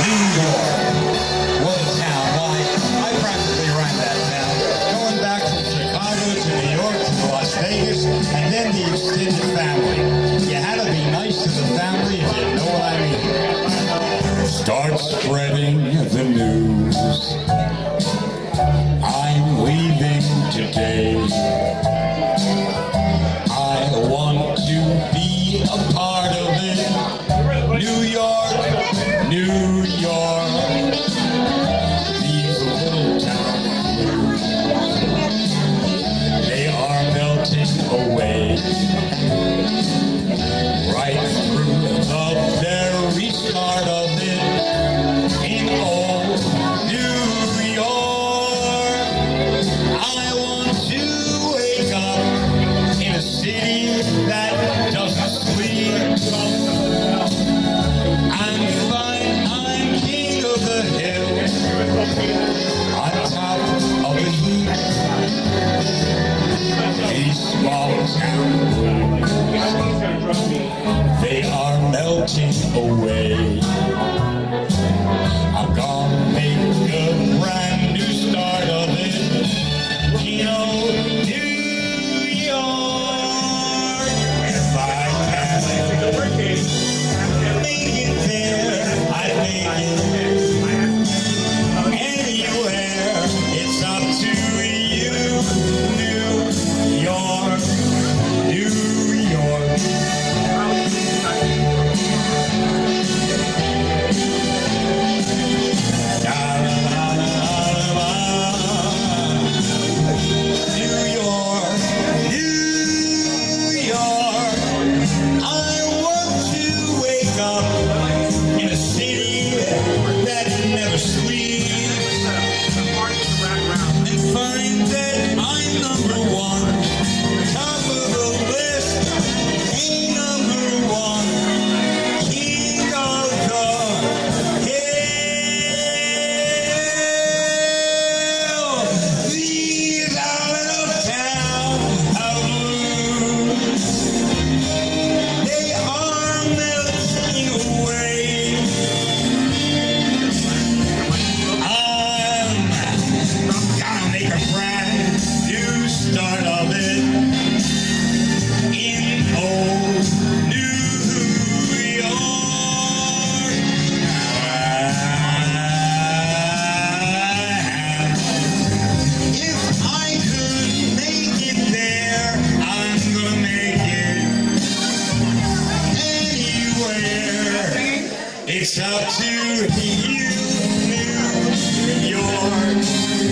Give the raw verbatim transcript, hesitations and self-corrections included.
New York. What a town. Why, I practically ran that town. Going back from Chicago to New York to Las Vegas, and then the extended family. You had to be nice to the family if you know what I mean. Start spreading the news. I'm leaving today. I want to be a part of it. New York, New York. These little towns, they are melting away. Right through the very start of it. In old New York, I want to wake up in a city that doesn't sleep. I'm fine, I'm king of the hill, on top of the heap. These small towns, they are melting away. I'm gonna make a brand new start of it. You know, New York. If I can make it there, I make it anywhere. It's up to you, New York, New York. In a city that never sleeps, and find that I'm number one, top of the list, ain't number one, king of the hill. These are little town of blues, they are melting away. I'm gonna make a brand new start of it in old New York. If I could make it there, I'm gonna make it anywhere. It's up to you, New York.